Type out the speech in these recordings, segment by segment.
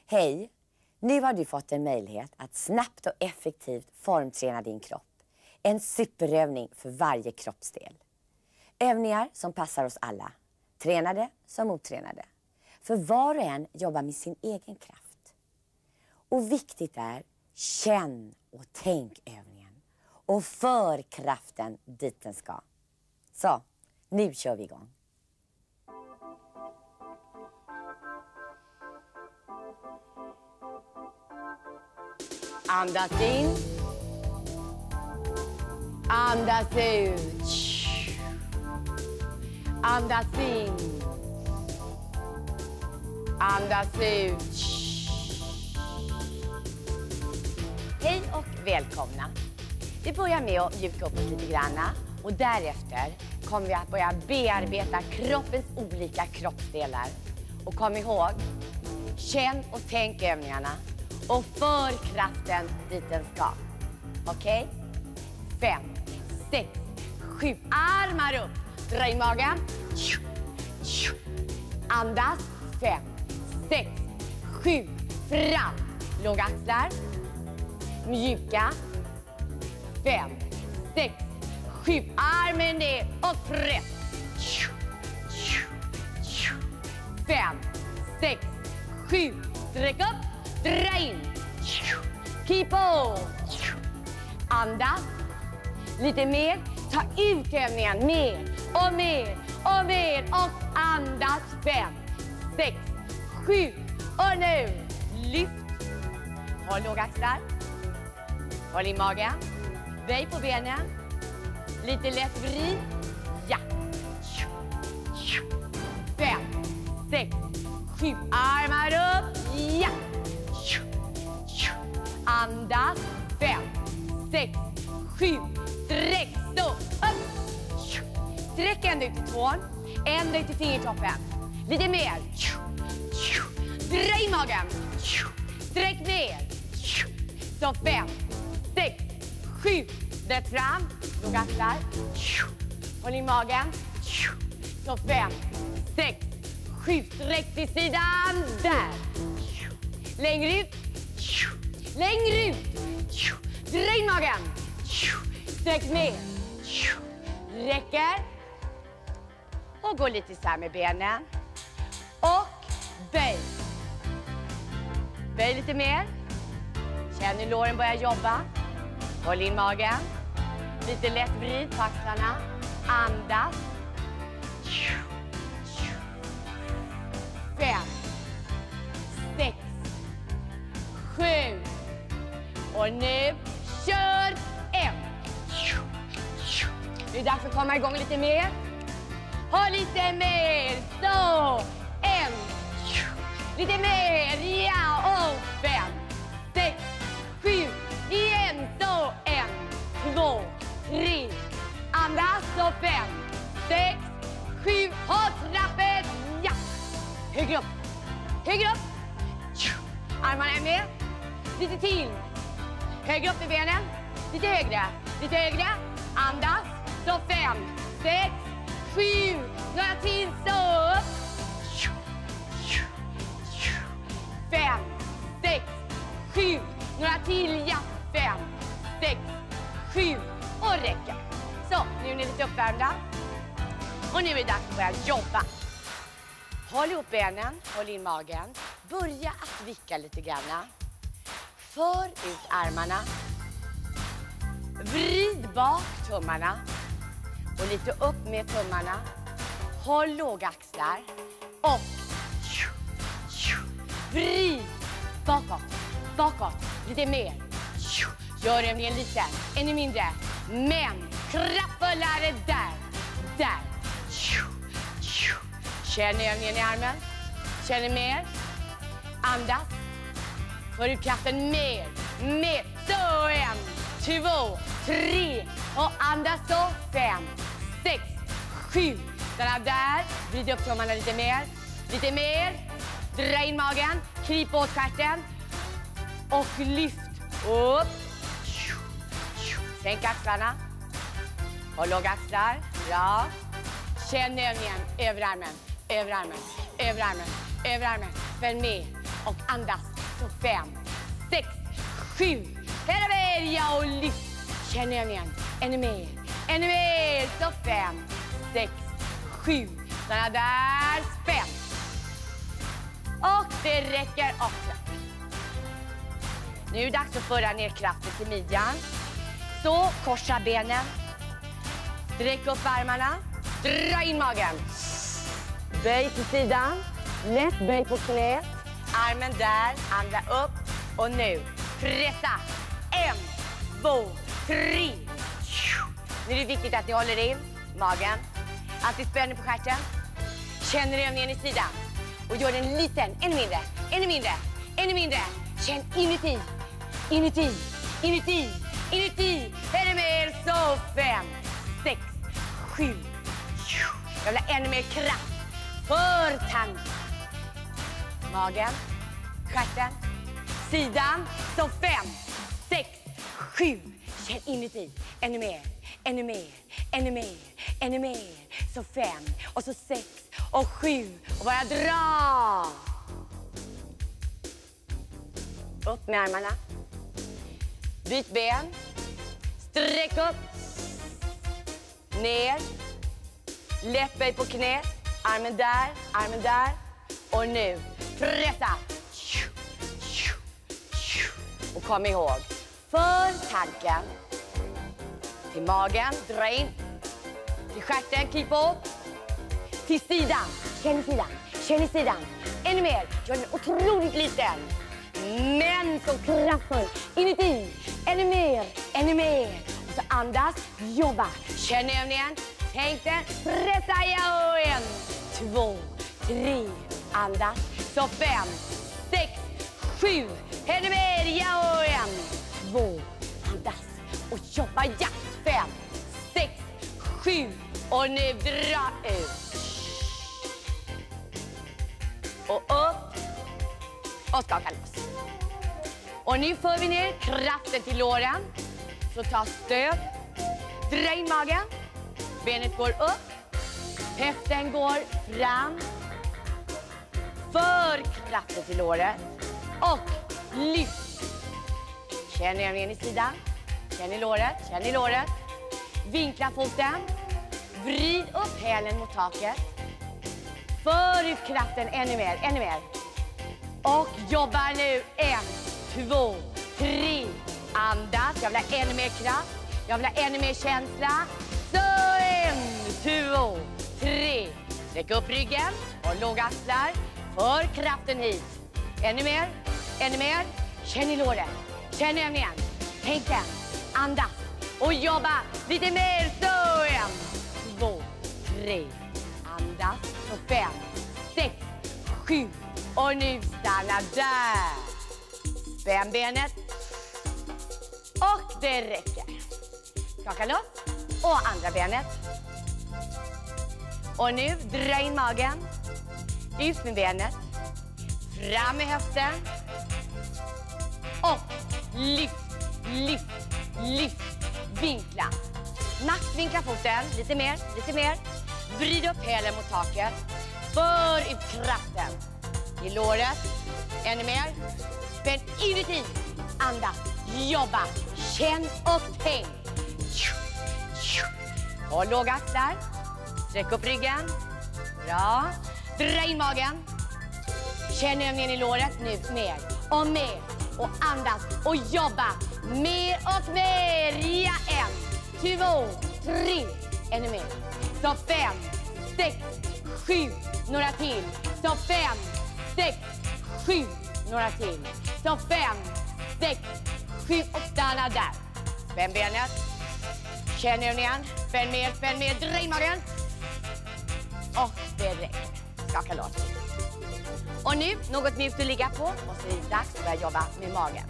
Hej! Nu har du fått en möjlighet att snabbt och effektivt formträna din kropp. En superövning för varje kroppsdel. Övningar som passar oss alla. Tränade som otränade. För var och en jobbar med sin egen kraft. Och viktigt är, känn och tänk övningen. Och för kraften dit den ska. Så, nu kör vi igång. Andas in. Andas ut. Andas in. Andas ut. Hej och välkomna. Vi börjar med att mjuka upp oss lite granna. Och därefter kommer vi att börja bearbeta kroppens olika kroppsdelar. Och kom ihåg, känn och tänk övningarna. Och för kraften dit den ska. Okej? 5, 6, 7. Armar upp. Dra in magen. Andas. 5, 6, 7. Fram. Låga axlar. Mjuka. 5, 6, 7. Armen ner och press. 5, 6, 7. Sträck upp. Dra in. Keep on. Andas. Lite mer. Ta ut övningen. Mer och mer och mer. Och andas. 5, 6, 7. Och nu. Lyft. Håll låga axlar. Håll i magen. Böj på benen. Lite lätt vrid. Ja. 5, 6, 7. Armar upp. Ja. Andas. 5, 6, 7. Sträck. Stå upp. Sträck ända ut till tån. Ända ut till fingertoppen. Lite mer. Dra i magen. Sträck ner. Så 5, 6, 7. Rätt fram. Låga axlar. Håll i magen. Så 5, 6, 7. Sträck till sidan. Där. Längre ut. Längre ut. Dra in magen. Sträck ner. Räcker. Och gå lite isär med benen. Och böj. Böj lite mer. Känn hur låren börjar jobba. Håll in magen. Lite lätt vrid på axlarna. Andas. 5, 6, 7. Och nu kör 1. Det är dags att komma igång lite mer. Ha lite mer. Så. 1. Lite mer. Ja. Och 5, 6, 7. Igen. Så. 1, 2, 3. Andas. Så 5, 6, 7. Ha trappet. Ja. Högre upp. Högre upp. Armarna är med. Lite till. Högre upp i benen. Lite högre. Lite högre. Andas. Så 5, 6, 7. Några till. Så upp. 5, 6, 7. Några till. Ja. 5, 6, 7. Och räcker. Så, nu är ni lite uppvärmda. Och nu är det dags att börja jobba. Håll ihop benen. Håll in magen. Börja att vicka lite grann. För ut armarna. Vrid bak tummarna. Och lite upp med tummarna. Håll låga axlar. Och vrid bakåt. Bakåt. Lite mer. Gör övningen lite. Ännu mindre. Men kraftfullare där. Där. Känn övningen i armen. Känn mer. Andas. För ut kraften mer. Mer. Så 1, 2, 3. Och andas så. 5, 6, 7. Stanna där. Vrid upp tummarna lite mer. Lite mer. Dra in magen. Kryp åt stjärten. Och lyft upp. Sänk axlarna. Och låga axlar. Bra. Känn övningen. Överarmen. Överarmen. Överarmen. Överarmen. Följ med. Och andas. Så 5, 6, 7. Hela med, ja, och lyft. Känn övningen. Ännu mer. Ännu mer. Så 5, 6, 7. Stanna där. Spänn. Och det räcker också. Nu är det dags att föra ner kraften till midjan. Så korsa benen. Sträck upp armarna. Dra in magen. Böj till sidan. Lätt böj på knät. Armen där. Andra upp. Och nu. Pressa. 1, 2, 3. Nu är det viktigt att ni håller in magen. Alltid spänner på stjärten. Känner övningen i sidan. Och gör den liten. Ännu mindre. Ännu mindre. Ännu mindre. Känn inuti. Inuti. Inuti. Inuti. Är det mer? Så 5, 6, 7. Jag vill ha ännu mer kraft. För tanken. Magen. Stjärten. Sidan. Så 5, 6, 7. Känn inuti. Ännu mer. Ännu mer. Ännu mer. Ännu mer. Så 5. Och så 6. Och 7. Och bara dra. Upp med armarna. Byt ben. Sträck upp. Ner. Lätt böj på knä. Armen där. Armen där. Och nu. Pressa. Och kom ihåg. För tanken. Till magen. Dra in. Till stjärten. Keep up. Till sidan. Känn i sidan. Känn i sidan. Ännu mer. Gör den otroligt liten. Men så kraftfull. Inuti. Ännu mer. Ännu mer. Och så andas. Jobba. Känn övningen. Tänk den. Pressa. Ja. 1, 2, 3. Andas. Så 5, 6, 7. Ännu mer. Ja. 1, 2. Andas. Och jobba. Ja. 5, 6, 7. Och nu dra ut. Och upp. Och skaka loss. Och nu för vi ner kraften till låren. Så ta stöd. Dra in magen. Benet går upp. Höften går fram. För kraften till låret. Och lyft. Känn övningen i sidan. Känn i låret. Känn i låret. Vinkla foten. Vrid upp hälen mot taket. För ut kraften ännu mer. Ännu mer. Och jobbar nu. 1, 2, 3. Andas. Jag vill ha ännu mer kraft. Jag vill ha ännu mer känsla. Så 1, 2, 3. Sträck upp ryggen. Och låga axlar. För kraften hit. Ännu mer. Ännu mer. Känn i låret. Känn övningen. Tänk den. Andas. Och jobba lite mer. Så 1, 2, 3. Andas. Så 5, 6, 7. Och nu stanna där. Spänn benet. Och det räcker. Skaka loss. Och andra benet. Och nu dra in magen. Ut med benet. Fram med höften. Och lyft, lyft, lyft. Vinkla. Nackvinkla foten. Lite mer, lite mer. Vrid upp hälen mot taket. För ut kraften. I låret. Ännu mer. Spänn inuti. Andas. Jobba. Känn och tänk. Och låga axlar. Sträck upp ryggen. Bra. Dra in magen. Känn övningen i låret. Nu mer. Och mer. Och andas. Och jobba. Mer och mer. Ja, 1, 2, 3. Ännu mer. Så 5, 6, 7. Några till. Så 5, 6, 7. Några till. Så 5, 6, 7. Och stanna där. Spänn benet. Känn övningen. Spänn mer. Dra in magen. Och det räcker. Skaka loss. Och nu, något mjukt att ligga på. Och så är det dags att börja jobba med magen.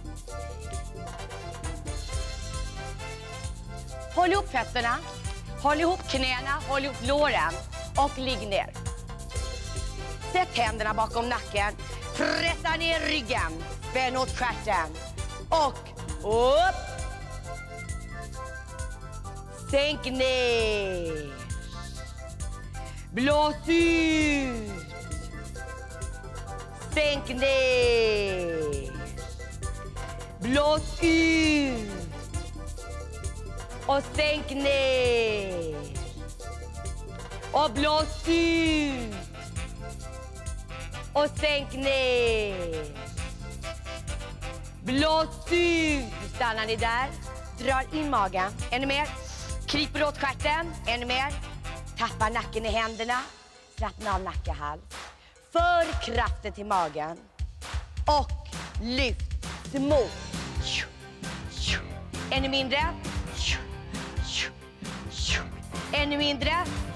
Håll ihop fötterna. Håll ihop knäna. Håll ihop låren. Och ligg ner. Sätt händerna bakom nacken. Pressa ner ryggen. Spänn åt stjärten. Och upp. Sänk ner. Blås ut. Sänk ner. Blås ut. Och sänk ner. Och blås ut. Och sänk ner. Blås ut. Stannar ni där. Drar in magen. Ännu mer. Kryper åt stjärten. Ännu mer. Tappar nacken i händerna. Slappna av nacke, hals. För kraften till magen. Och lyft små. Ännu mindre. Ännu mindre.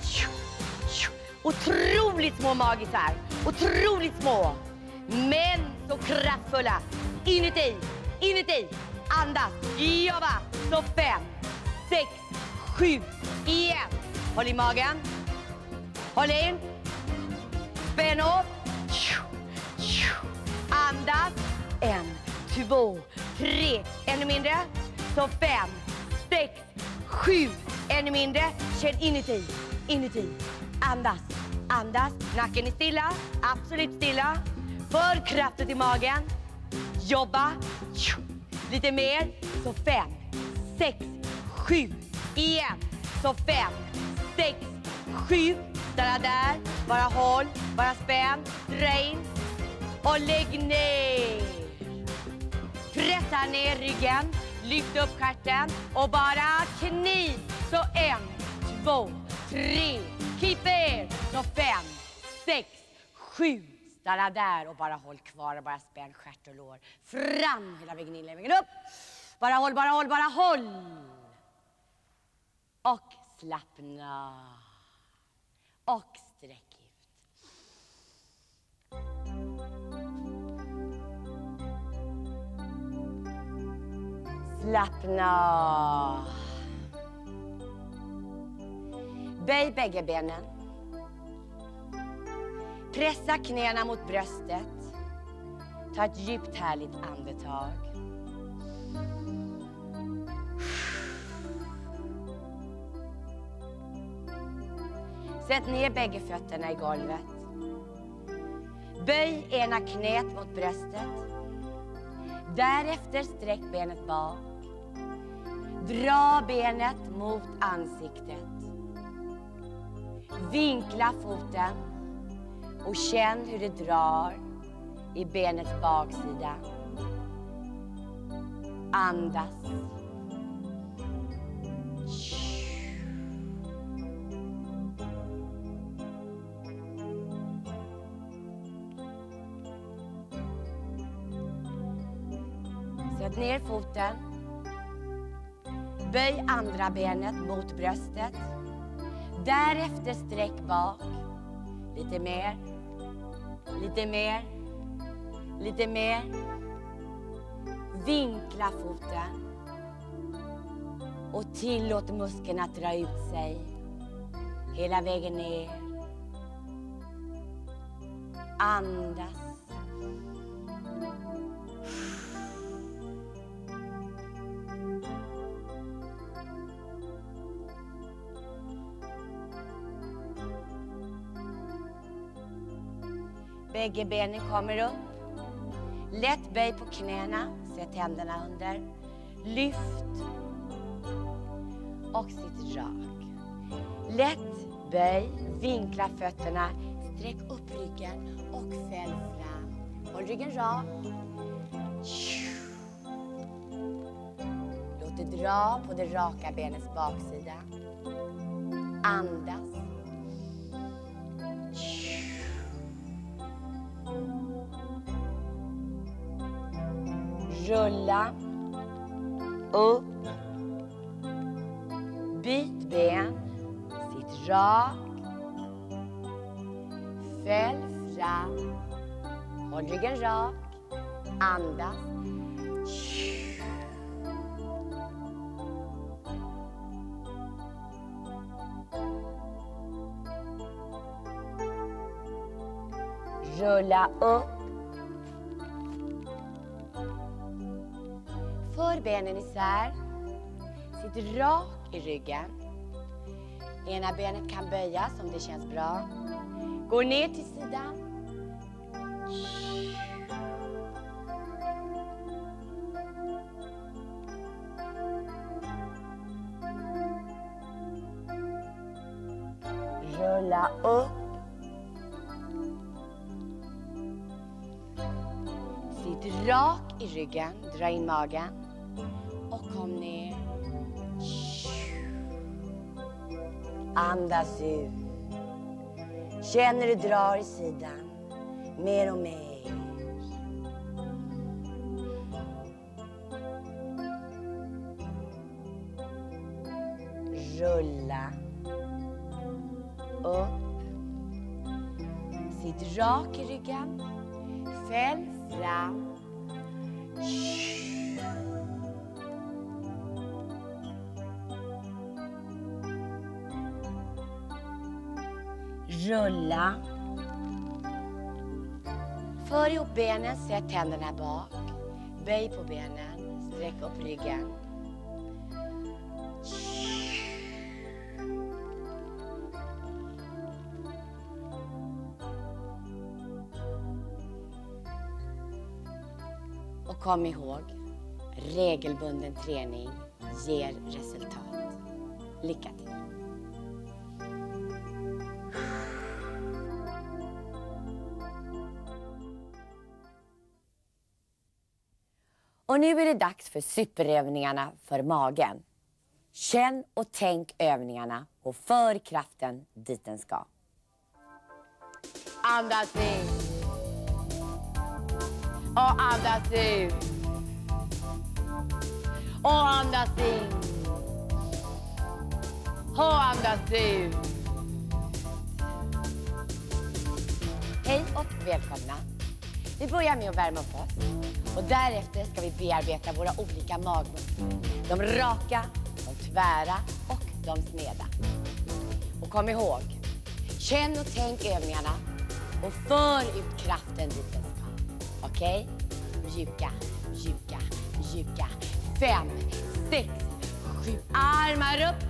Otroligt små magisar. Otroligt små. Men så kraftfulla. Inuti. Inuti. Andas. Jobba. Så 5, 6, 7. Igen. Håll i magen. Håll in. Spänn upp. Andas. 1, 2, 3. Ännu mindre. Så 5, 6, 7. Ännu mindre. Känn inuti. Inuti. Andas. Andas. Nacken är stilla. Absolut stilla. För kraften i magen. Jobba. Lite mer. Så 5, 6, 7. Igen. Så 5, 6, 7. Stanna där. Bara håll. Bara spänn. Dra in. Och lägg ner. Pressa ner ryggen. Lyft upp stjärten. Och bara knip. Så 1, 2, 3. Keep er. Så 5, 6, 7. Stanna där och bara håll kvar och bara spänn stjärt och lår. Fram hela vägen in, vägen upp. Bara håll, bara håll, bara håll. Och slappna. Och sträck ut. Slappna. Böj bägge benen. Pressa knäna mot bröstet. Ta ett djupt härligt andetag. Sätt ner bägge fötterna i golvet. Böj ena knät mot bröstet. Därefter sträck benet bak. Dra benet mot ansiktet. Vinkla foten. Och känn hur det drar i benets baksida. Andas. Sätt ner foten. Böj andra benet mot bröstet. Därefter sträck bak. Lite mer. Lite mer. Lite mer. Vinkla foten. Och tillåt muskeln att dra ut sig. Hela vägen ner. Andas. Bägge benen kommer upp. Lätt böj på knäna. Sätt händerna under. Lyft. Och sitt rak. Lätt böj. Vinkla fötterna. Sträck upp ryggen och fäll fram. Håll ryggen rak. Låt det dra på det raka benets baksida. Andas. Rulla upp. Byt ben. Sitt rak. Fäll fram. Håll ryggen rak. Andas. Rulla upp. För benen isär. Sitt rak i ryggen. Ena benet kan böjas om det känns bra. Gå ner till sidan. Rulla upp. Sitt rak i ryggen, dra in magen. Och kom ner. Andas ut. Känner du drar i sidan. Mer och mer. Rulla upp. Sitt rak i ryggen. Fäll fram. Rulla. För ihop benen, sätt händerna bak. Böj på benen, sträck upp ryggen. Och kom ihåg, regelbunden träning ger resultat. Lycka till! Och nu är det dags för superövningarna för magen. Känn och tänk övningarna och för kraften dit den ska. Andas in. Och andas ut. Och andas in. Och andas ut. Hej och välkomna. Vi börjar med att värma upp oss. Och därefter ska vi bearbeta våra olika magmuskler. De raka, de tvära och de sneda. Och kom ihåg, känn och tänk övningarna och för ut kraften dit den ska. Okej? Mjuka, mjuka, mjuka. 5, 6, 7. Armar upp.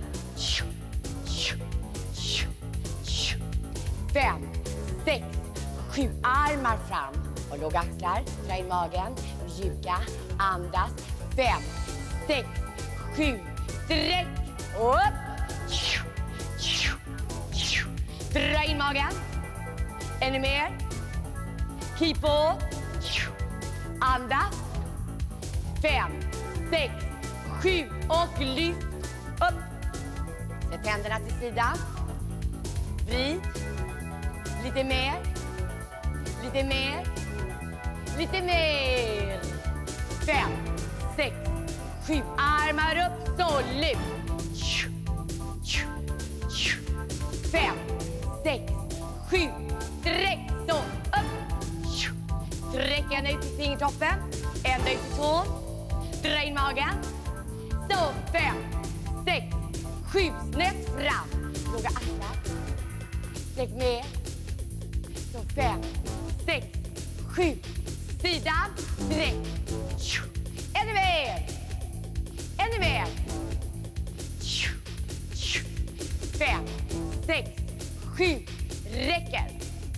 5, 6, 7. Armar fram. Och låga axlar. Dra in magen. Mjuka. Andas. 5, 6, 7. Sträck. Upp. Dra in magen. Ännu mer. Keep on. Andas. 5, 6, 7. Och lyft upp. Sätt händerna till sidan. Vrid. Lite mer. Lite mer. Lite mer. 5, 6, 7. Armar upp. Så lyft. 5, 6, 7. Sträck. Så upp. Sträck ända ut till fingertoppen. Ända ut till tån. Dra in magen. Så 5, 6, 7. Snett fram. Låga axlar. Sträck med. Så 5, 6, 7. Sidan. Sträck. Ännu mer. Ännu mer. 5, 6, 7. Räcker.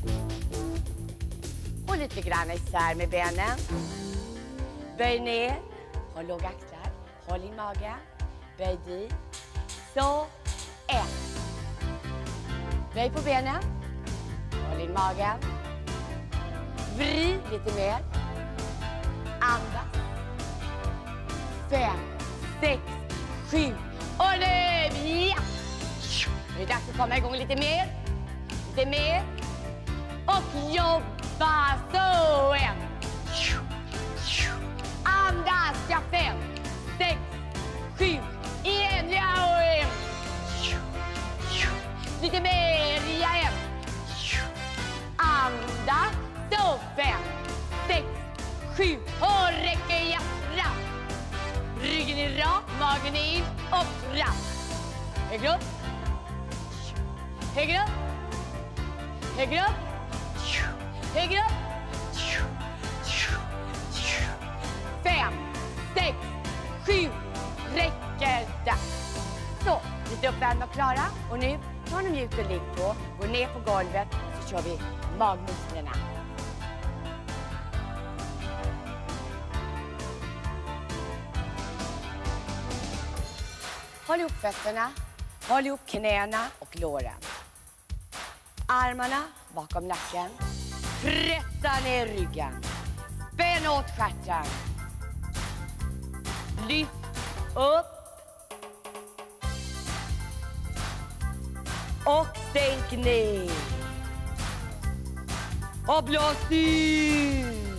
Och lite grann isär med benen. Böj ner. Håll låga axlar. Håll in magen. Böj dit. Så. 1. Böj på benen. Håll in magen. Vrid lite mer. Andas. 5, 6, 7. Och nu. Ja. Nu är det dags att komma igång lite mer. Lite mer. Och jobba. Så. 1. Andas. Ja, 5, 6, 7. Igen. Ja, och 1. Lite mer. Ja, 1. Andas. Så 5, 6, 7. Och räcker jag fram. Ryggen är rak, magen är in och fram. Höger upp. Höger upp. Höger upp. Höger upp. 5, 6, 7. Räcker där. Så, lite uppvärmda och klara. Och nu tar ni mjukt och ligg på. Går ner på golvet så kör vi magmusklerna. Håll ihop fötterna, håll ihop knäna och låren. Armarna bakom nacken. Pressa ner ryggen. Spänn åt stjärten. Lyft upp. Och sänk ner. Och blås ut.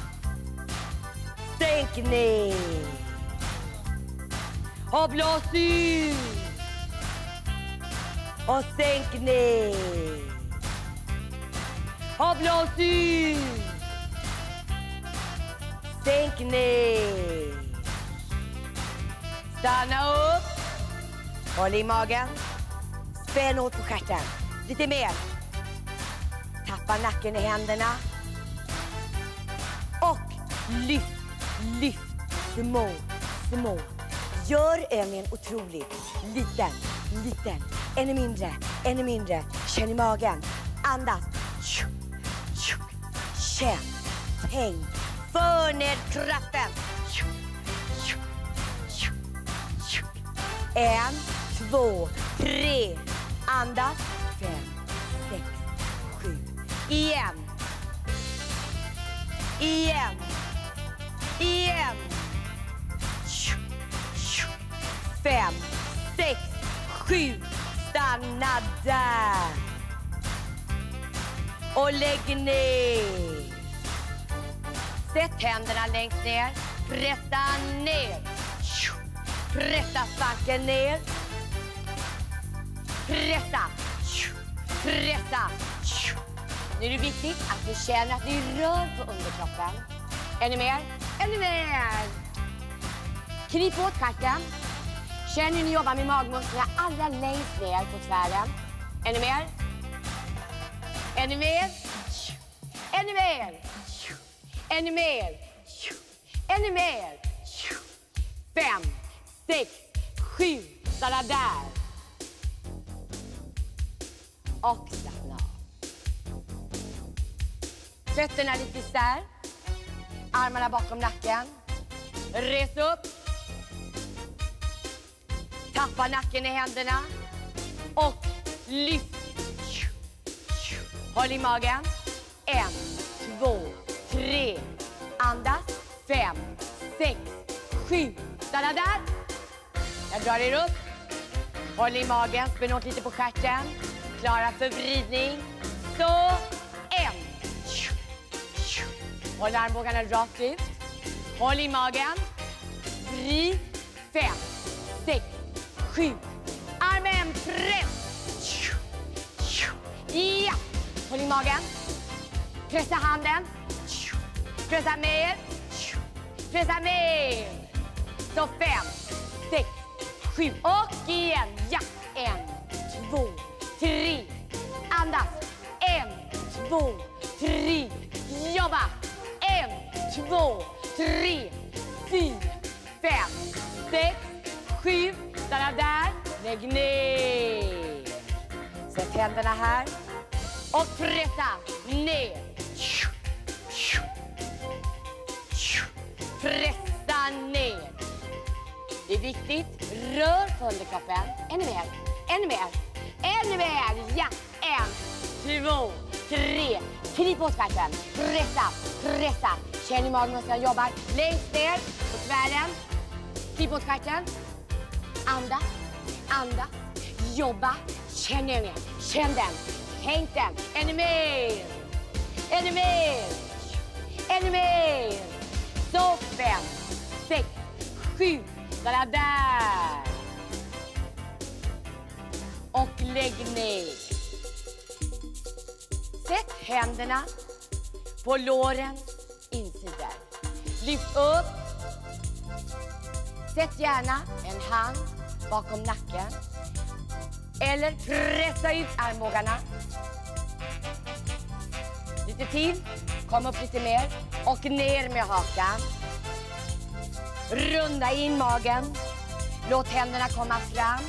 Sänk ner. Och blås ut. Och sänk ner. Och blås ut. Sänk ner. Stanna upp. Håll i magen. Spänn åt på stjärten. Lite mer. Tappa nacken i händerna. Och lyft, lyft. Små, små. Gör övningen otroligt. Liten, liten. Ännu mindre, ännu mindre. Känn i magen. Andas. Känn. Tänk. För ner kroppen. 1, 2, 3. Andas. 5, 6, 7. Igen. Igen. Igen. 5, 6, 7. Stanna där. Och lägg ner. Sätt händerna längst ner. Pressa ner. Pressa svanken ner. Pressa. Pressa. Nu är det viktigt att du känner att du rör på underkroppen. Ännu mer. Ännu mer. Knip åt stjärten. Känn hur ni jobbar med magmusklerna allra längst ner på tvären. Ännu mer. Ännu mer. Ännu mer. Ännu mer. Ännu mer. 5, 6, 7. Stanna där. Och slappna av. Fötterna lite isär. Armarna bakom nacken. Res upp. Tappa nacken i händerna. Och lyft. Håll i magen. 1, 2, 3. Andas. 5, 6, 7. Stanna där. Jag drar er upp. Håll i magen. Spänn åt lite på stjärten. Klara för vridning. Så. 1. Håll armbågarna rakt ut. Håll i magen. Vrid. 5, 6, 7. Armen press. Ja. Håll i magen. Pressa handen. Pressa mer. Pressa mer. Så 5, 6, 7. Och igen. Ja. 1, 2, 3. Andas. 1, 2, 3. Jobba. 1, 2, 3, 4, 5, 6, 7. Stanna där. Lägg ner. Sätt händerna här. Och pressa ner. Pressa ner. Det är viktigt. Rör på underkroppen. Ännu mer. Ännu mer. Ännu mer. Ja. 1, 2, 3. Knip åt stjärten. Pressa. Pressa. Känn hur magmusklerna jobbar. Längst ner på tvären. Knip åt stjärten. Andas. Andas. Jobba. Känn ner. Känn den. Tänk den. Ännu mer. Ännu mer. Ännu mer. Så 5, 6, 7. Stanna där. Och lägg ner. Sätt händerna på lårens insidor. Lyft upp. Sätt gärna en hand bakom nacken. Eller pressa ut armbågarna. Lite till. Kom upp lite mer. Och ner med hakan. Runda in magen. Låt händerna komma fram.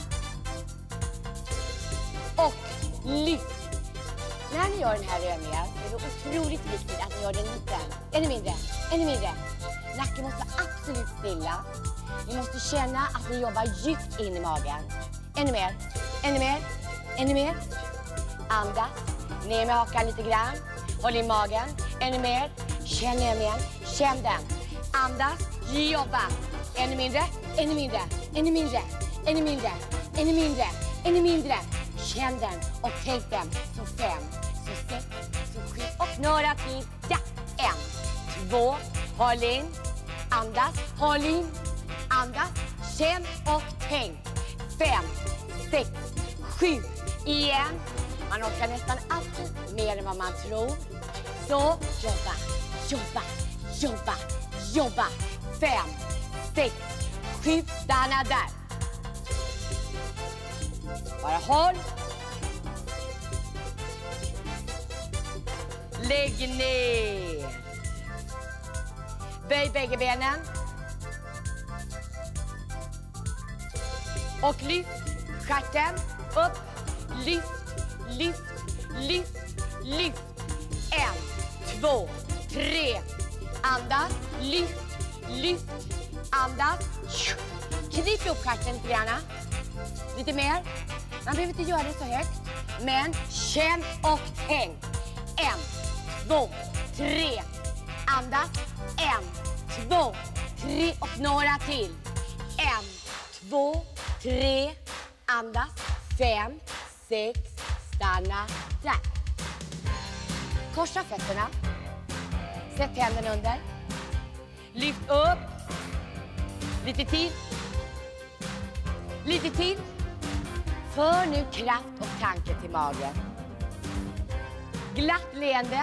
Och lyft. När ni gör den här övningen är det otroligt viktigt att ni gör den liten. Ännu mindre. Ännu mindre. Nacken måste absolut stilla. Ni måste känna att ni jobbar djupt in i magen. Ännu mer. Ännu mer. Ännu mer. Andas. Ner med hakan lite grann. Håll i magen. Ännu mer. Känn igen. Känn den. Andas. Jobba. Ännu mindre. Ännu mindre. Ännu mindre. Ännu mindre. Ännu mindre. Ännu mindre. Känn den och tänk den. Så 5, så 6, så 7 och några till. Ja. 1, 2. Håll in. Andas. Håll in. Andas. Känn och tänk. 5, 6, 7. Igen. Man orkar nästan alltid mer än vad man tror. Så jobba, jobba, jobba, jobba. 5, 6, 7. Stanna där. Bara håll. Lägg ner. Böj bägge benen. Och lyft stjärten upp. Lyft, lyft, lyft, lyft. 1, 2, 3. Andas, lyft, lyft. Andas. Knip upp stjärten lite grann. Lite mer. Man behöver inte göra det så högt. Men känn och tänk. 1, 2, 3. Andas. 1, 2, 3 och några till. 1, 2, 3. Andas. 5, 6. Stanna där. Korsa fötterna. Sätt händerna under. Lyft upp. Lite till. Lite till. För nu kraft och tanke till magen. Glatt leende.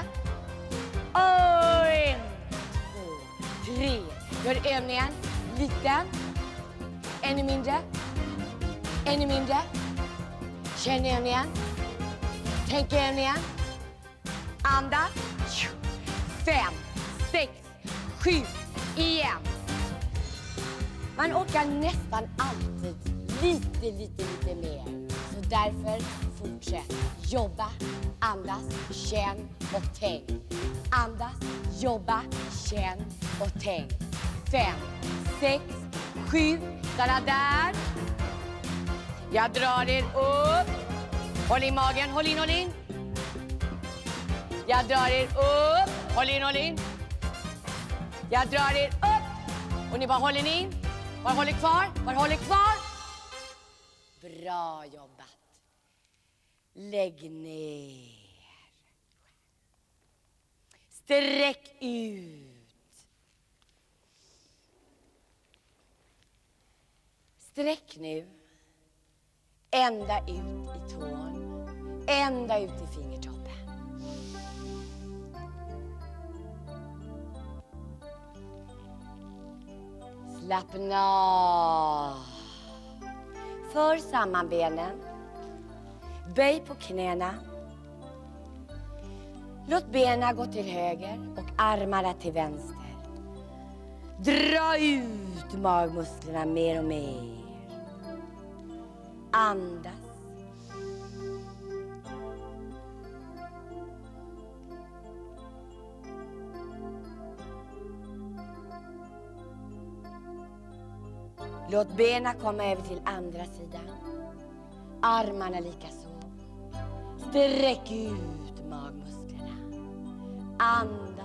1, 2, 3. Gör övningen liten. Ännu mindre. Ännu mindre. Känn övningen. Tänk övningen. Andas. 5, 6, 7. Igen. Man orkar nästan alltid lite mer. Så därför fortsätt. Jobba, andas, känn och tänk. Andas, jobba, känn och tänk. 5, 6, 7. Stanna där. Jag drar er upp. Håll i magen, håll in, håll in. Jag drar er upp. Håll in, håll in. Jag drar er upp. Och ni bara håller in. Bara håller kvar, bara håller kvar. Bra jobbat. Lägg ner. Sträck ut. Sträck nu. Ända ut i tån. Ända ut i fingertoppen. Slappna av. För samman benen. Böj på knäna. Låt benen gå till höger och armarna till vänster. Dra ut magmusklerna mer och mer. Andas. Låt benen komma över till andra sidan. Armarna lika så. Sträck ut magmusklerna. Andas.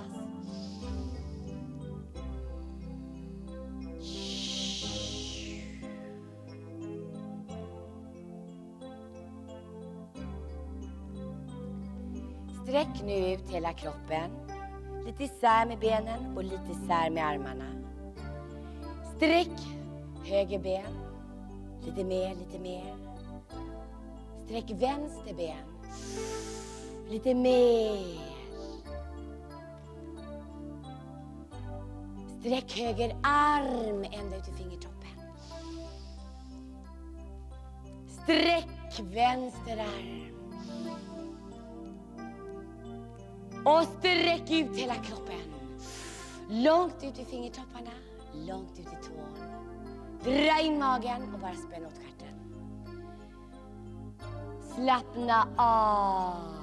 Sträck nu ut hela kroppen. Lite isär med benen och lite isär med armarna. Sträck höger ben. Lite mer, lite mer. Sträck vänster ben. Lite mer. Sträck höger arm ända ut i fingertoppen. Sträck vänster arm. Och sträck ut hela kroppen. Långt ut i fingertopparna. Långt ut i tån. Dra in magen och bara spänn åt stjärten. Slappna av.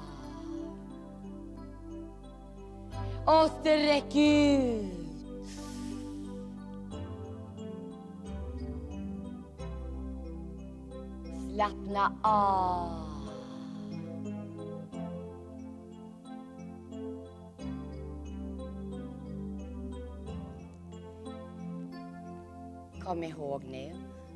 Och sträck ut. Slappna av. kom ihåg nu.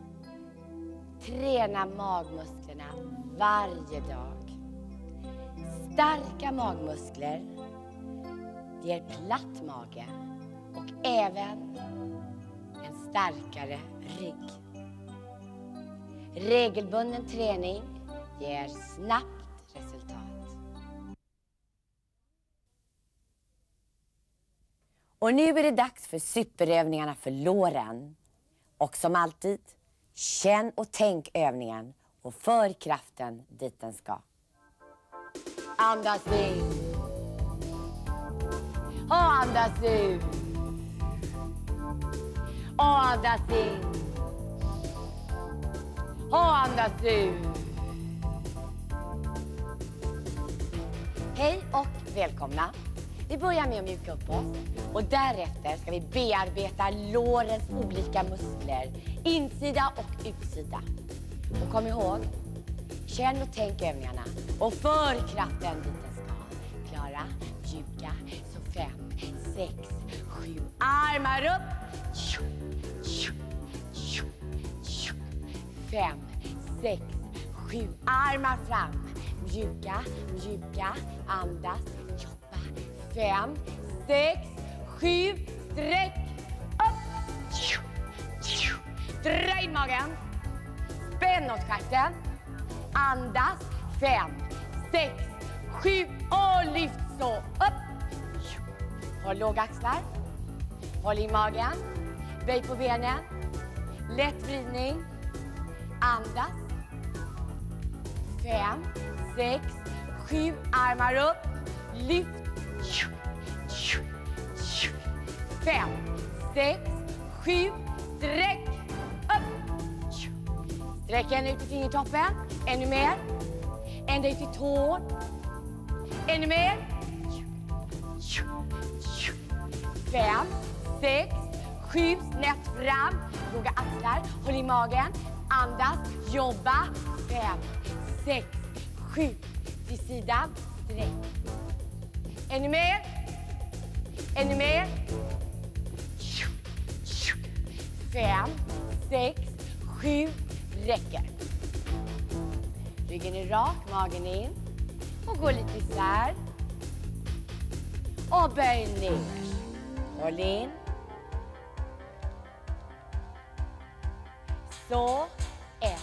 Träna magmusklerna varje dag. Starka magmuskler ger platt mage och även en starkare rygg. Regelbunden träning ger snabbt resultat. Och nu är det dags för superövningarna för låren. Och som alltid, känn och tänk övningen och för kraften dit den ska. Andas in. Och andas ut. Och andas in. Och andas ut. Hej och välkomna. Vi börjar med att mjuka upp oss och därefter ska vi bearbeta lårens olika muskler, insida och utsida. Och kom ihåg, känn och tänk övningarna och för kraften dit den ska. Klara, mjuka, så 5, 6, 7, armar upp. 5, 6, 7, armar fram. Mjuka, mjuka, andas, jobba. 5, 6, 7, sträck upp. Dra in magen. Spänn åt stjärten. Andas. 5, 6, 7 och lyft så upp. Håll låga axlar. Håll i magen. Böj på benen. Lätt vridning. Andas. 5, 6, 7, armar upp. Lyft. 5, 6, 7, sträck upp. Sträck ända ut till fingertoppen. Ännu mer. Ända ut till tån. Ännu mer. 5, 6, 7, snett fram. Låga axlar. Håll i magen. Andas. Jobba. 5, 6, 7. Till sidan. Sträck. Ännu mer. Ännu mer. 5, 6, 7. Räcker. Ryggen är rak, magen in. Och gå lite isär. Och böj ner. Håll in. Så. 1,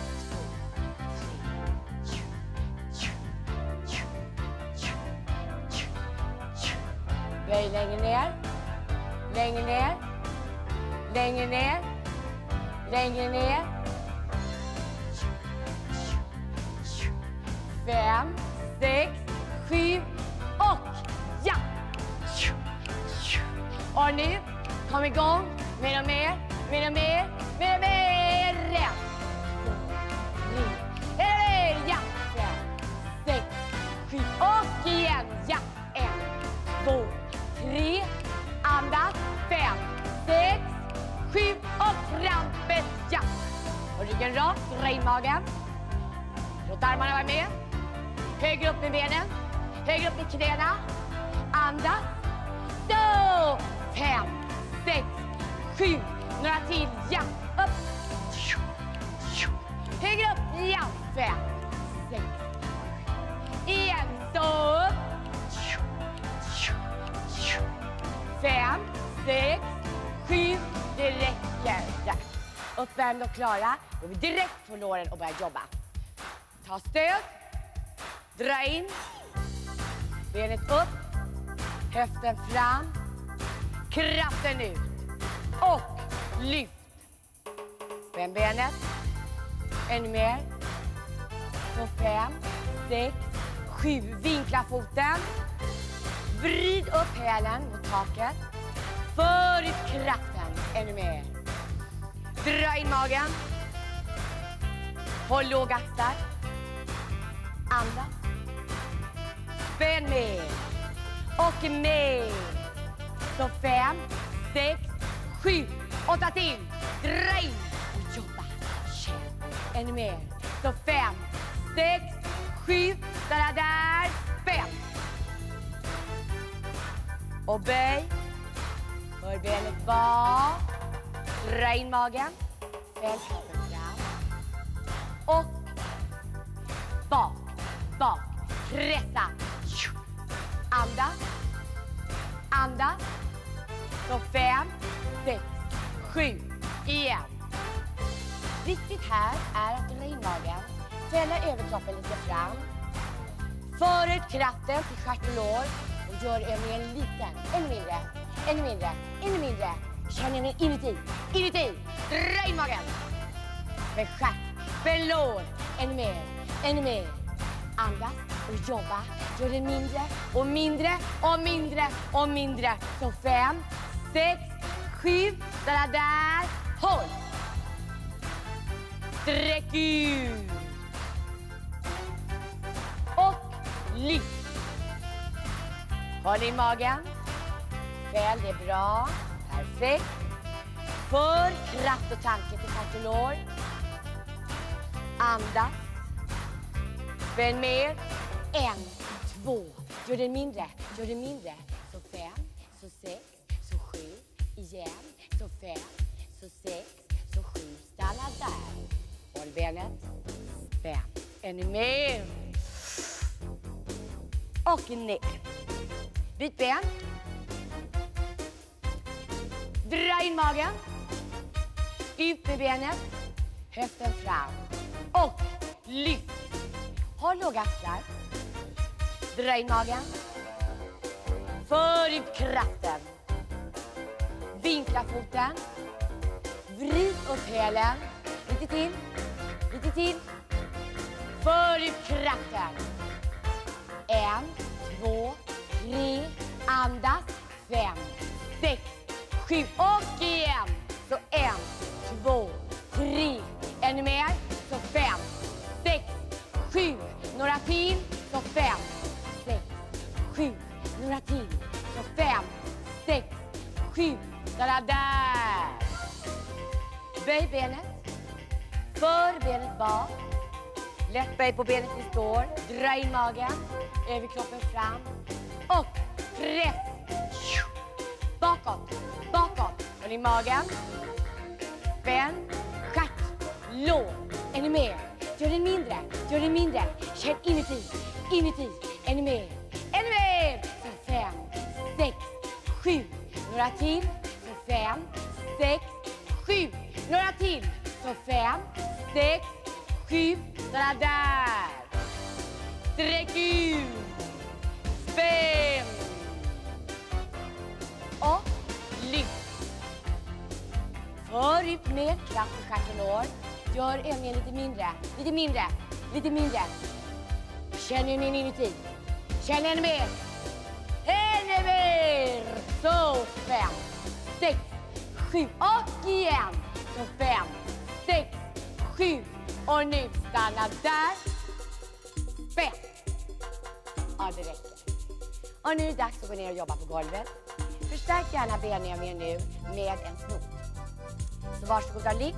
2, 3. Böj längre ner. Längre ner. Längre ner. Längre ner. 5, 6, 7 och ja! Och nu, kom igång. Mer och mer, mer och mer, mer och mer. 1, 2, 3. Ja! 5, 6, 7 och igen. Ja! 1, 2, 3. Andas. 5, 6, 7 och trampet. Ja! Och ryggen rak, dra in magen. Låt armarna vara med. Högre upp med benen. Högre upp med knäna. Andas. Så! 5, 6, 7. Några till. Ja. Upp. Högre upp. Ja. 5, 6. Igen. Så upp. 5, 6, 7. Det räcker. Där. Uppvärmda och klara. Då är vi direkt på låren och börjar jobba. Ta stöd. Dra in. Benet upp. Höften fram. Kraften ut. Och lyft. Spänn benet. Ännu mer. Så 5, 6, 7. Vinkla foten. Vrid upp hälen mot taket. För ut kraften. Ännu mer. Dra in magen. Håll låga axlar. Andas. Spänn med. Och med. Så 5, 6, 7, 8 till. Dra in. Och jobba. Känn. Ännu mer. Så 5, 6, 7. Där. Spänn. Och böj. För benet bak. Dra in magen. Fäll kroppen fram. Och bak, bak. Pressa. Andas. Andas. Så 5, 6, 7. Igen. Viktigt här är att dra in magen. Fälla överkroppen lite fram. För ut kraften till stjärt och lår. Och gör övningen liten. Ännu mindre. Ännu mindre. Ännu mindre. Känn övningen inuti. Inuti. Dra in magen. För stjärt. För lår. Ännu mer. Ännu mer. Andas och jobba. Gör det mindre och mindre och mindre och mindre. Så 5, 6, 7. Där. Håll. Sträck ut. Och lyft. Håll i magen. Väl, det är bra. Perfekt. För kraft och tanke till stjärt och lår. Andas. Spänn mer. 1, 2. Gör det mindre. Gör det mindre. Så 5, så 6, så 7. Igen. Så 5, så 6, så 7. Stanna där. Håll benet. Spänn. Ännu mer. Och ner. Byt ben. Dra in magen. Ut med benet. Höften fram. Och lyft. Håll låga axlar. Dra in magen. För ut kraften. Vinkla foten. Vrid upp hälen. Lite till. Lite till. För ut kraften. 1, 2, 3. Andas. 5, 6, 7. Och igen. Så 1, 2, 3. Ännu mer. Så 5, 6, 7. Några till. Så 5, 6, 7. Några till. Så 5, 6, 7. Där. Böj benet. För benet bak. Lätt böj på benet vi står. Dra in magen. Överkroppen fram. Och press. Bakåt. Bakåt. Håll i magen. Spänn. Stjärt. Lår. Ännu mer. Gör det mindre. Gör det mindre. Känn inuti. Inuti. Ännu mer. Ännu mer. Så 5, 6, 7. Några till. Så 5, 6, 7. Några till. Så 5, 6, 7. Där. Sträck ut. Spänn. Och lyft. För ut med kraft i stjärt och lår. Gör övningen lite mindre. Lite mindre. Lite mindre. Känn övningen inuti. Känn ännu mer. Ännu mer. Så 5, 6, 7. Och igen. Så 5, 6, 7. Och nu stanna där. Spänn. Ja, det räcker. Och nu är det dags att gå ner och jobba på golvet. Förstärk gärna benövningen nu med en snok. Så varsågoda, ligg.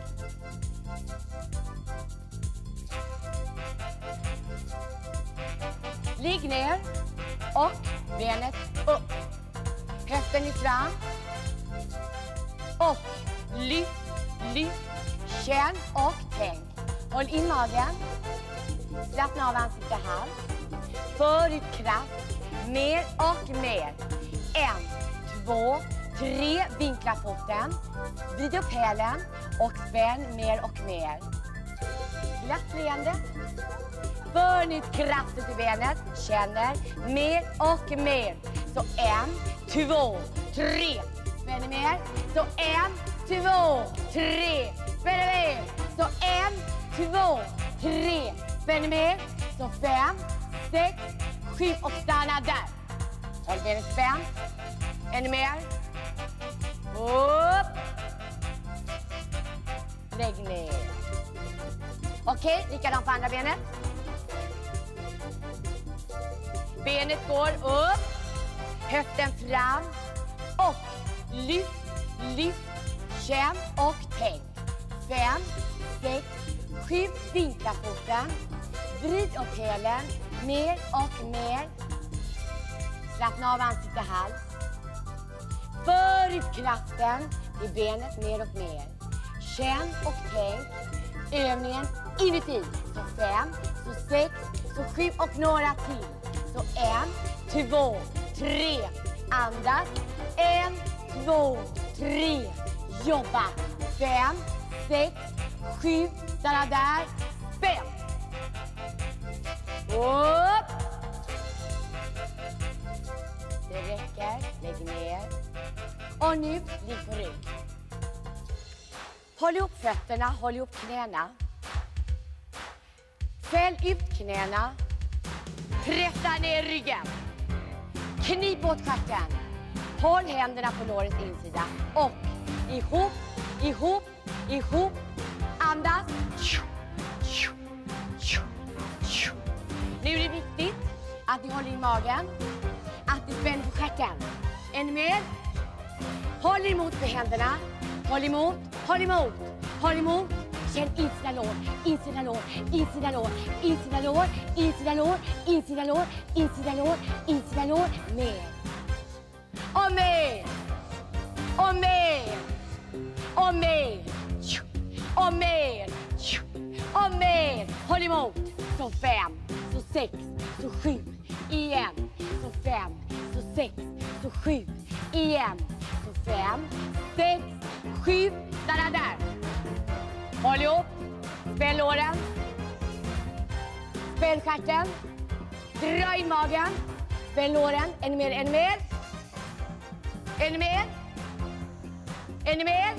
Ligg ner och benet upp. Höften är fram. Och lyft, lyft. Känn och tänk. Håll in magen. Slappna av ansikte och hals. För ut kraft. Mer och mer. 1, 2, 3. Vinkla foten. Vrid upp hälen. Och spänn mer och mer. Glatt leende. För ut kraften till benet. Känner mer och mer. Så 1, 2, 3. Spänn mer. Så 1, 2, 3. Spänn mer. Så 1, 2, 3. Spänn mer. Så 5, 6, 7 och stanna där. Håll benet spänt. Ännu mer. Upp. Lägg ner. Okej, likadant på andra benet. Benet går upp. Höften fram. Och lyft, lyft. Känn och tänk. 5, 6, 7. Vinkla foten. Vrid upp hälen. Mer och mer. Slappna av ansikte och hals. För För ut kraften i benet mer och mer. Känn och tänk övningen inuti. Så 5, så 6, så 7 och några till. Så 1, 2, 3. Andas. 1, 2, 3. Jobba. 5, 6, 7. Stanna där. 5. Upp. Det räcker. Lägg ner. Och nu ligg på rygg. Håll ihop fötterna, håll ihop knäna. Fäll ut knäna. Pressa ner ryggen. Knip åt stjärten. Håll händerna på lårets insida. Och ihop, ihop, ihop. Andas. Nu är det viktigt att ni håller i magen. Att ni spänner på stjärten. En mer. Håll emot med händerna. Håll emot, håll emot, håll emot. Känn insida lår, insida lår, insida lår, insida lår, insida lår, insida lår, insida lår, insida lår. Mer. Och mer. Och mer. Och mer. Och mer. Och mer. Håll emot. Så 5, så 6, så 7. Igen. Så 5, så 6, så 7. Igen. Så 5, 6, 7. Stanna där. Håll ihop. Spänn låren. Spänn stjärten. Dra i magen. Spänn låren. En mer, en mer. En mer. En mer.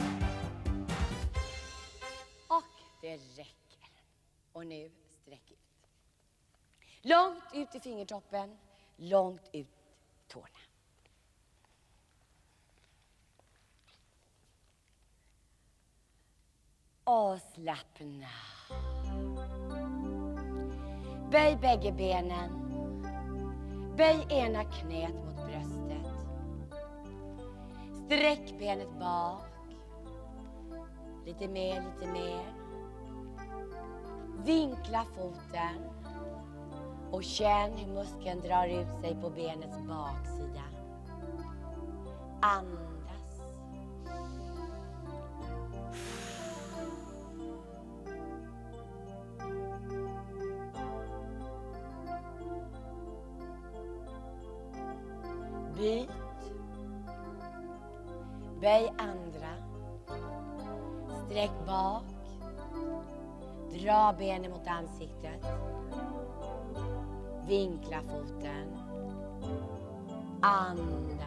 Och det räcker. Och nu sträck ut. Långt ut i fingertoppen. Långt ut tårna. Och slappna. Böj bägge benen. Böj ena knät mot bröstet. Sträck benet bak. Lite mer, lite mer. Vinkla foten. Och känn hur muskeln drar ut sig på benets baksida. Andas. Byt. Böj andra. Sträck bak. Dra benen mot ansiktet. Vinkla foten. Andas.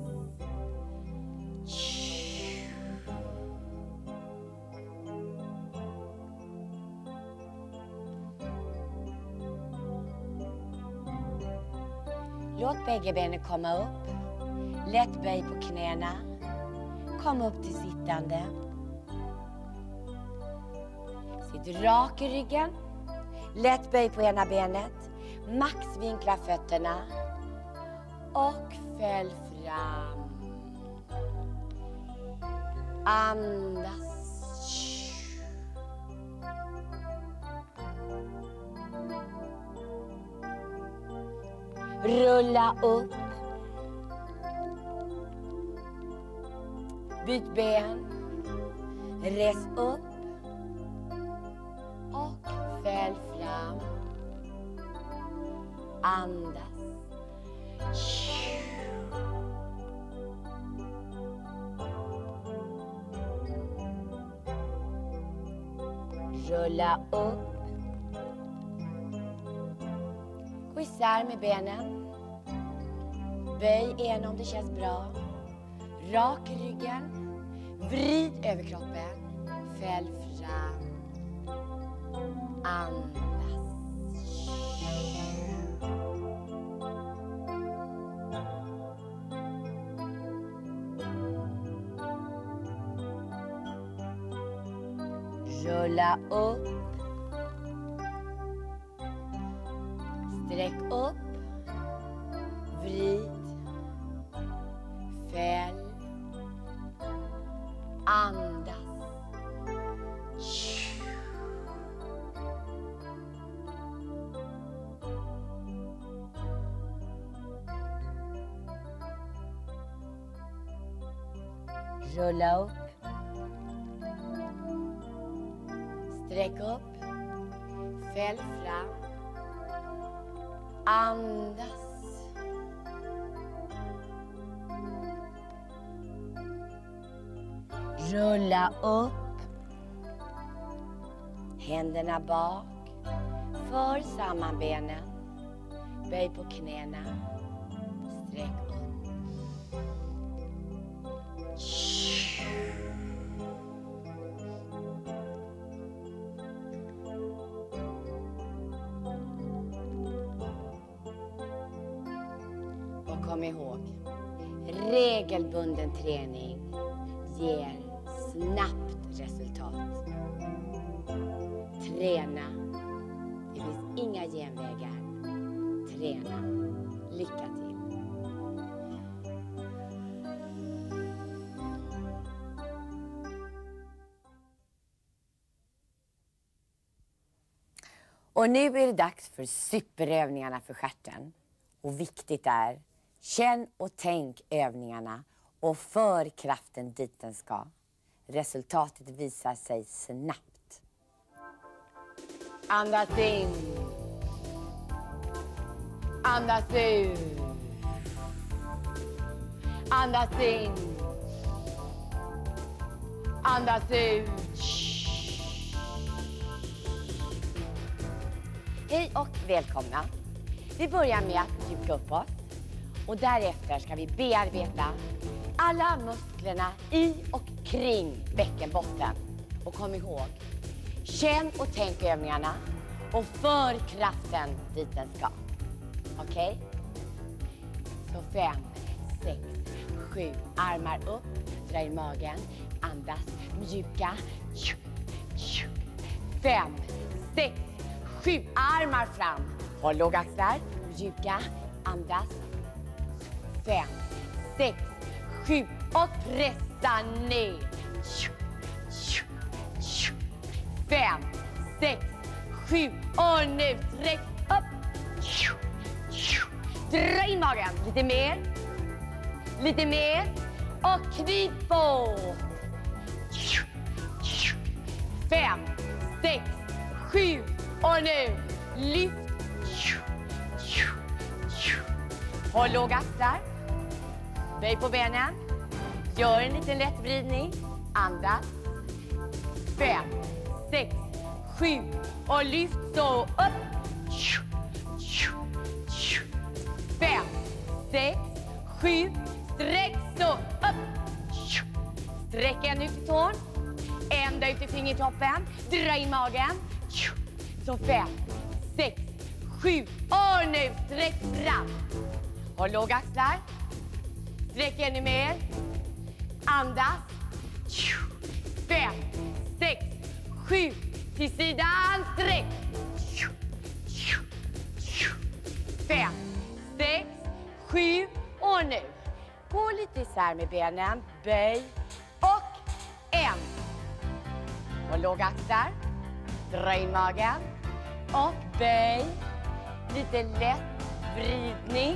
Låt bägge benen komma upp. Lätt böj på knäna. Kom upp till sittande. Sitt rak i ryggen. Lätt böj på ena benet. Max vinkla fötterna. Och fäll fram. Andas. Rulla upp. Byt ben. Res upp. Och fäll fram. Andas. Rulla upp. Gå isär med benen. Böj ena om det känns bra. Rak i ryggen. Vrid över kroppen. Fäll fram. Andas. Rulla upp. Sträck upp. Vrid. Fäll. Andas. Rulla upp. Sträck upp. Fäll fram. Andas. Rulla upp. Händerna bak. För samman benen. Böj på knäna. Sträck upp. Och kom ihåg, regelbunden träning ger snabbt resultat. Träna. Det finns inga genvägar. Träna. Lycka till. Och nu är det dags för superövningarna för stjärten. Och viktigt är, känn och tänk övningarna och för kraften dit den ska. Resultatet visar sig snabbt. Andas in. Andas ut. Andas in. Andas ut. Hej och välkomna. Vi börjar med att mjuka upp oss. Och därefter ska vi bearbeta alla musklerna i och kring bäckenbotten. Och kom ihåg, känn och tänk övningarna och för kraften dit den ska. Okej? Så 5, 6, 7. Armar upp, dra in magen, andas, mjuka. 5, 6, 7. Armar fram, håll låga axlar, mjuka, andas. 5, 6, 7 och pressa ner. 5, 6, 7 och nu sträck upp. Dra in magen, lite mer. Lite mer och knip på. 5, 6, 7 och nu lyft. Håll låga axlar. Böj på benen. Gör en liten lätt vridning. Andas. 5, 6, 7 och lyft så upp. 5, 6, 7. Sträck så upp. Sträck en ut i tån. Ända ut i fingertoppen. Dra in magen. Så 5, 6, 7 och nu sträck fram. Håll låga axlar. Sträck ännu mer. Andas. 5, 6, 7. Till sidan. Sträck. 5, 6, 7. Och nu. Gå lite isär med benen. Böj. Och en. Håll låga axlar. Dra in magen. Och böj. Lite lätt vridning.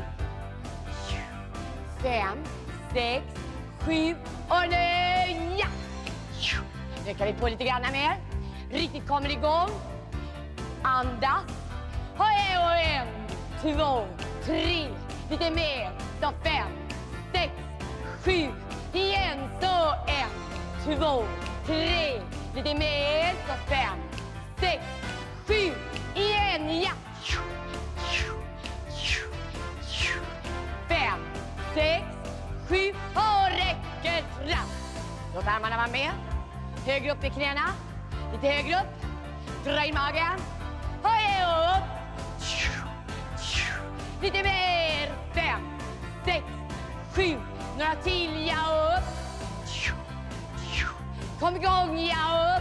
5, 6, 7 och nu, ja! Nu kan vi på lite grann mer. Riktigt kommer igång. Andas. Och 1, 2, 3. Lite mer. Så 5, 6, 7. Igen så 1, 2, 3. Lite mer. Så 5, 6, 7. Igen, ja! 5, 6, 7 och räcker fram. Låt armarna vara med. Högre upp i knäna. Lite högre upp. Dra in magen. Och upp. Lite mer. 5, 6, 7. Några till. Ja, upp. Kom igång. Ja, upp.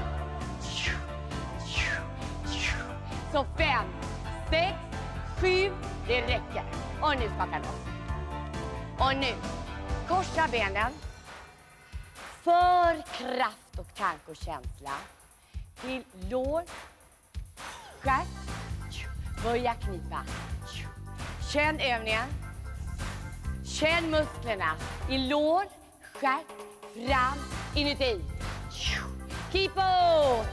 Så 5, 6, 7. Det räcker. Och nu skakar vi oss. Och nu, korsa benen. För kraft och tanke och känsla. Till lår. Stjärt. Börja knipa. Känn övningen. Känn musklerna i lår, stjärt, fram, inuti. Keep åt.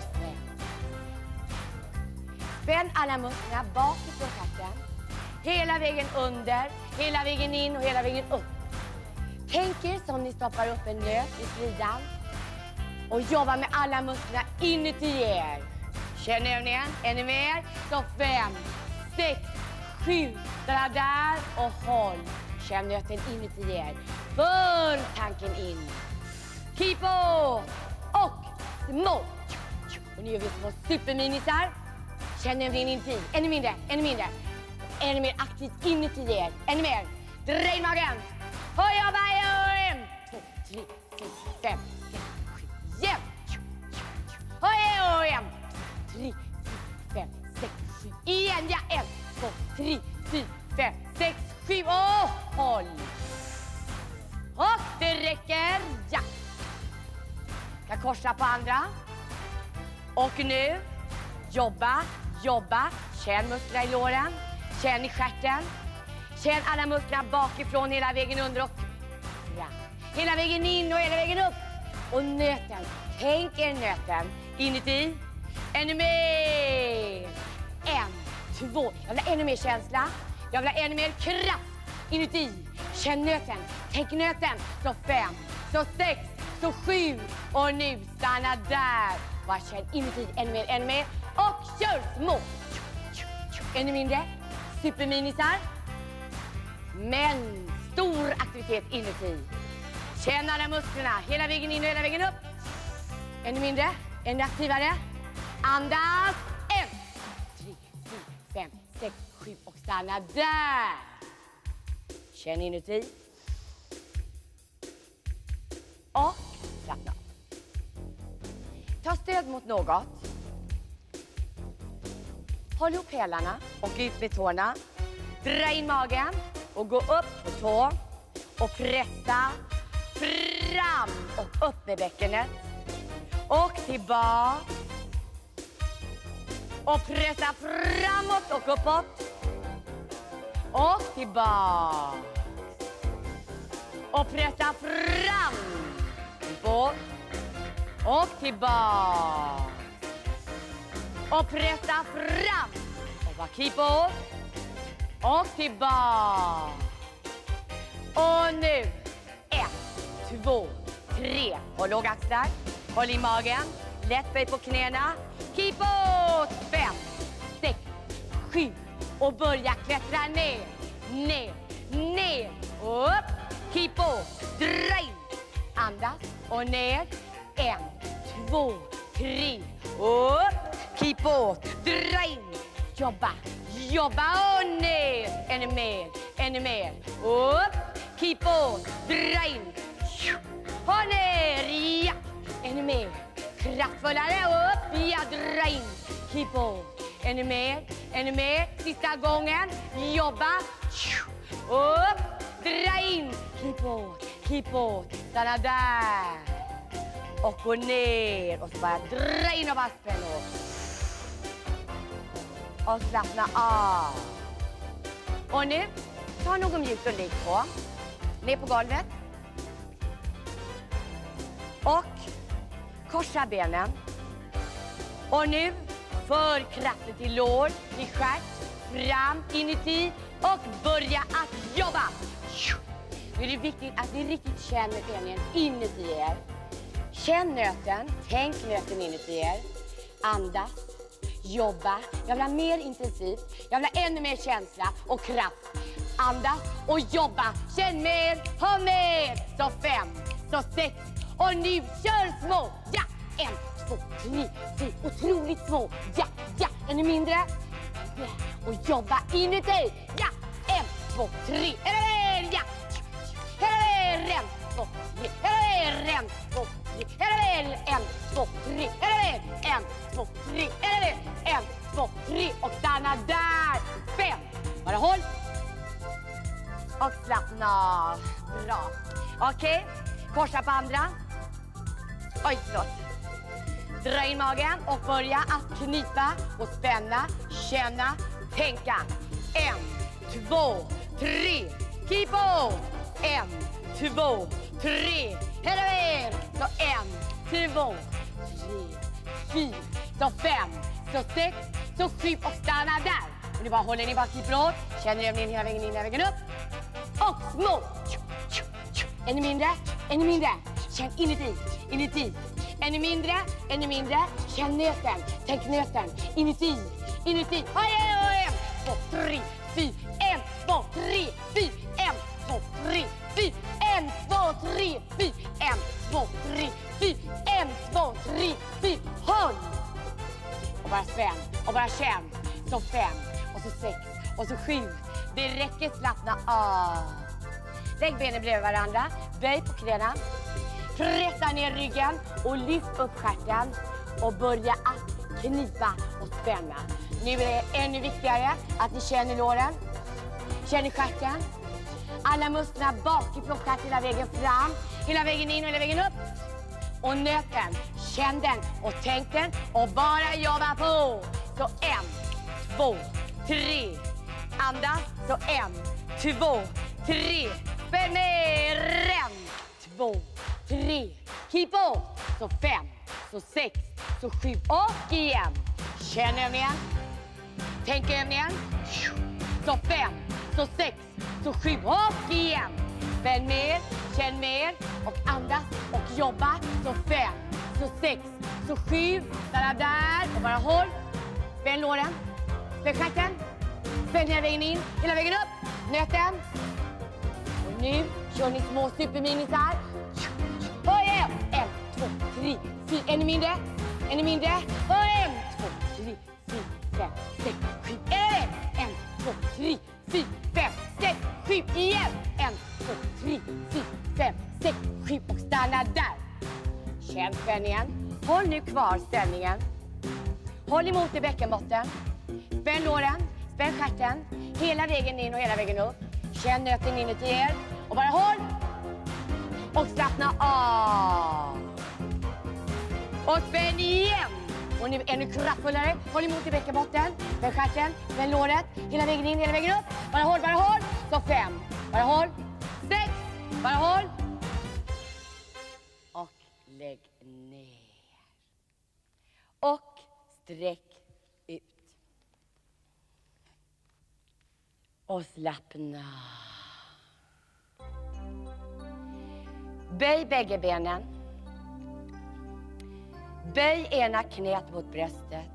Spänn alla musklerna bakifrån katten. Hela vägen under, hela vägen in och hela vägen upp. Tänk er som ni stoppar upp en nöt i slidan. Och jobbar med alla musklerna inuti er. Känn övningen, ännu mer. Så 5, 6, 7. Där och håll. Känn nöten inuti er. För tanken in. Keep åt. Och små. Och nu gör vi små superminisar. Känn övningen inuti. Ännu mindre, ännu mindre. Ännu mer aktivt inuti er. Ännu mer. Drej magen. Och jobba i 1, 2, 3, 4, 5, 6, 7. Jämnt. Och 1, 2, 3, 4, 5, 6, 7. Igen, ja. 1, 2, 3, 4, 5, 6, 7. Och håll. Och det räcker. Ja. Ska korsa på andra. Och nu. Jobba, jobba. Känn musklerna i låren. Känn i stjärten. Känn alla musklerna bakifrån hela vägen under och fram. Hela vägen in och hela vägen upp. Och nöten. Tänk er nöten. Inuti. Ännu mer. 1, 2. Jag vill ha ännu mer känsla. Jag vill ha ännu mer kraft. Inuti. Känn nöten. Tänk nöten. Så 5. Så 6. Så 7. Och nu stanna där. Bara känn inuti. Ännu mer. Ännu mer. Och kör små. Ännu mindre. Superminisar. Men stor aktivitet inuti. Känn alla musklerna. Hela vägen in och hela vägen upp. Ännu mindre. Ännu aktivare. Andas. 1, 3, 4, 5, 6, 7. Och stanna där. Känn inuti. Och slappna av. Ta stöd mot något. Håll ihop hälarna och ut med tårna. Dra in magen och gå upp på tå. Och pressa fram och upp med bäckenet. Och tillbaka. Och pressa framåt och uppåt. Och tillbaka. Och pressa fram. Uppåt. Och tillbaka. Och pressa fram. Och bara keep åt. Och tillbaka. Och nu. 1, 2, 3. Håll låg axlar. Håll i magen. Lätt böj på knäna. Keep åt. 5, 6, 7. Och börja klättra ner. Ner. Ner. Upp. Keep åt. Dra in. Andas. Och ner. 1, 2, 3. Upp. Keep åt. Dra in. Jobba. Jobba och ner. Ännu mer. Ännu mer. Upp. Keep åt. Dra in. Och ner. Ja. Ännu mer. Kraftfullare. Upp. Ja. Dra in. Keep åt. Ännu mer. Ännu mer. Sista gången. Jobba. Upp. Dra in. Keep åt. Keep åt. Stanna där. Och gå ner. Och så bara dra in av aspen. Och slappna av. Och nu, ta någon mjukt och ligg på. Ner på golvet. Och korsa benen. Och nu, för kraften till lår, till stjärt, fram, inuti. Och börja att jobba. Nu är det viktigt att ni riktigt känner övningen inuti er. Känn nöten, tänk nöten inuti er. Andas. Jobba. Jag vill ha mer intensivt. Jag vill ha ännu mer känsla och kraft. Andas och jobba. Känn mer, ha mer. Så 5, så 6. Och nu kör små. Ja, 1, 2, 3, 4. Otroligt små. Ja, ja. Ännu mindre. Ja. Och jobba inuti. Ja, 1, 2, 3. Eller ja. Eller 1, 2, 3. Eller 1, 2, 3. Eller 1, 2, 3. Eller 1, 2, 3. Eller 1, 2, 3. Och stanna där. 5. Bara håll. Och slappna av. Bra. Okej. Korsa på andra. Oj, förlåt. Dra in magen och börja att knyta och spänna, känna, tänka. 1, 2, 3. Keep on. 1, 2, 3. hela vägen. Så 1, 2, 3, 4, så 5, så 6, så 7 och stanna där. Och ni bara håller ni bara klipper åt. Känner övningen hela vägen in, hela vägen upp. Och små. Ännu mindre, ännu mindre. Känn inuti. Ännu mindre, ännu mindre. Känn nöten, tänk nöten. Inuti. Oj, 1, 2, 3, 4. 1, 2, 3, 4. 1, 2, 3, 4. 1, 2, 3, 4. 1, 2, 3, 4. 1, 2, 3, 4. Håll! Och bara spänn, och bara känn. Så 5, och så 6, och så 7. Det räcker, slappna av. Lägg benen bredvid varandra, böj på knäna. Pressa ner ryggen och lyft upp stjärten. Och börja att knipa och spänna. Nu är det ännu viktigare att ni känner låren. Känner stjärten. Alla musklerna bakifrån stjärten hela vägen fram. Hela vägen in och hela vägen upp. Och nöten, känn den och tänk den och bara jobba på. Så 1, 2, 3. Andas. Så 1, 2, 3. Spänn ner. 1, 2, 3. Keep on. Så 5, så 6, så 7 och igen. Känn övningen. Tänk övningen. Så 5, så 6, så 7 och igen. Spänn mer, känn mer och andas och jobba. Så 5, så 6, så 7. Stanna där och bara håll. Spänn låren. Spänn stjärten. Spänn hela vägen in, hela vägen upp. Nöten. Och nu kör ni små superminisar. Och 1, 2, 3, 4. Ännu mindre. Och 1, 2, 3, 4, 5, 6, 7. 1, 2, 3, 4, 5, 6, 7. Igen. 1, 2, 3, 4, 5, 6, 7. Och stanna där. Känn spänningen. Håll nu kvar ställningen. Håll emot i bäckenbotten. Spänn låren. Spänn stjärten. Hela vägen in och hela vägen upp. Känn nöten inuti er. Och bara håll. Och slappna av. Och spänn igen. Och nu ännu kraftfullare. Håll emot i bäckenbotten. Spänn stjärten. Spänn låret. Hela vägen in, hela vägen upp. Bara håll, bara håll. Så 5. Bara håll. 6. Bara håll. Och lägg ner. Och sträck ut. Och slappna. Böj bägge benen. Böj ena knät mot bröstet.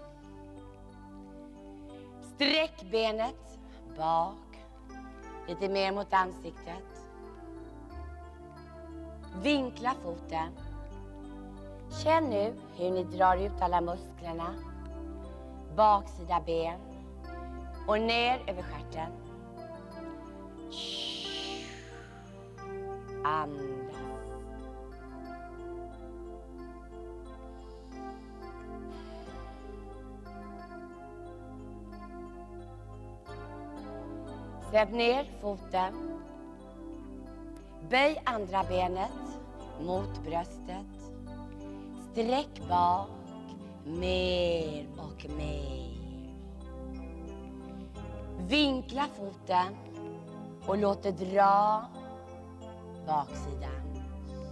Sträck benet bak. Lite mer mot ansiktet. Vinkla foten. Känn nu hur ni drar ut alla musklerna. Baksida ben. Och ner över stjärten. Andas. Sätt ner foten. Böj andra benet mot bröstet. Sträck bak mer och mer. Vinkla foten och låt det dra baksidan.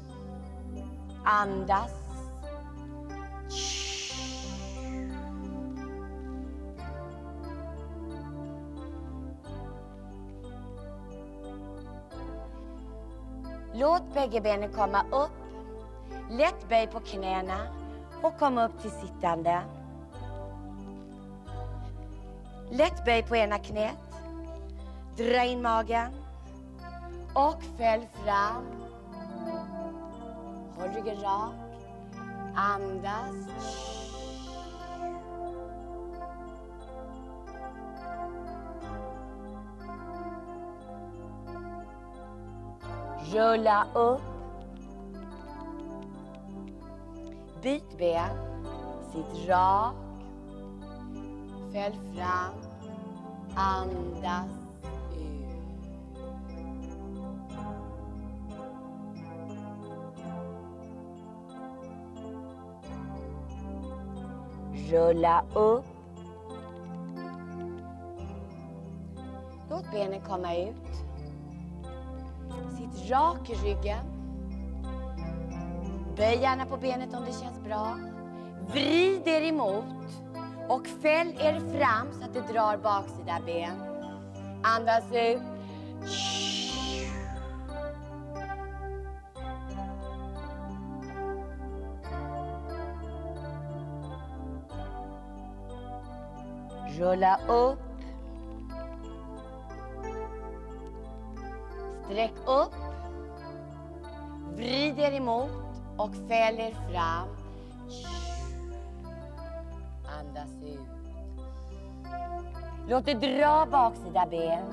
Andas. Låt bägge benen komma upp. Lätt böj på knäna och kom upp till sittande. Lätt böj på ena knät. Dra in magen. Och fäll fram. Håll ryggen rak. Andas. Rulla upp. Byt ben. Sitt rak. Fäll fram. Andas ut. Rulla upp. Låt benen komma ut. Sitt rak i ryggen. Böj gärna på benet om det känns bra. Vrid er emot och fäll er fram så att det drar baksida ben. Andas ut. Rulla upp. Sträck upp. Vrid er emot och fäll er fram. Andas ut. Låt det dra baksida ben.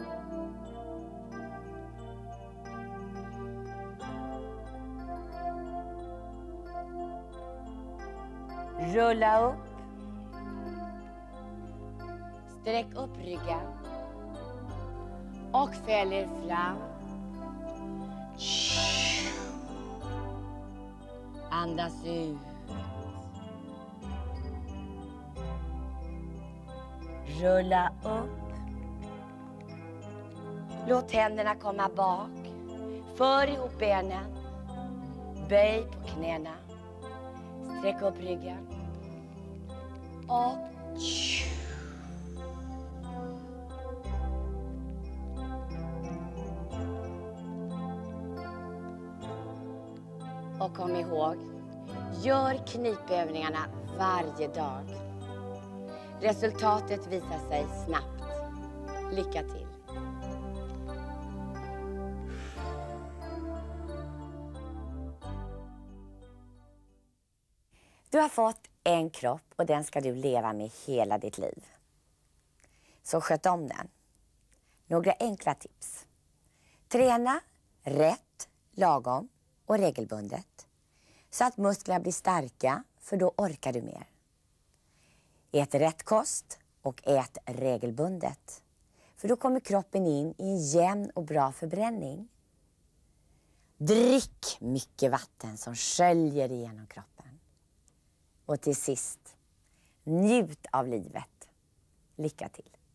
Rulla upp. Sträck upp ryggen. Och fäll er fram. Andas ut. Rulla upp. Låt händerna komma bak. För ihop benen. Böj på knäna. Sträck upp ryggen. Och kom ihåg, gör knipövningarna varje dag. Resultatet visar sig snabbt. Lycka till! Du har fått en kropp och den ska du leva med hela ditt liv. Så sköt om den. Några enkla tips. Träna rätt, lagom och regelbundet. Så att musklerna blir starka, för då orkar du mer. Ät rätt kost och ät regelbundet. För då kommer kroppen in i en jämn och bra förbränning. Drick mycket vatten som sköljer igenom kroppen. Och till sist, njut av livet. Lycka till!